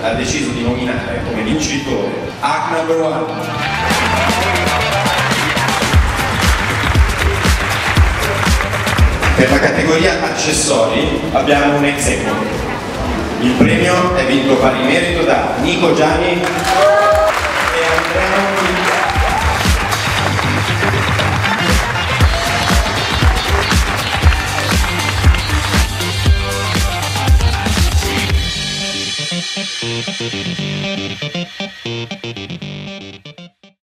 ha deciso di nominare come vincitore Hack Number One. Per la categoria accessori abbiamo un ex equo. Il premio è vinto pari merito da Nico Gianni e Andrea